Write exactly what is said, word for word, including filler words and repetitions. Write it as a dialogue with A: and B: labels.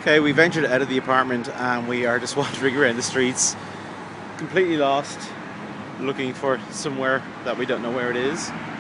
A: Okay, we ventured out of the apartment and we are just wandering around the streets, completely lost, looking for somewhere that we don't know where it is.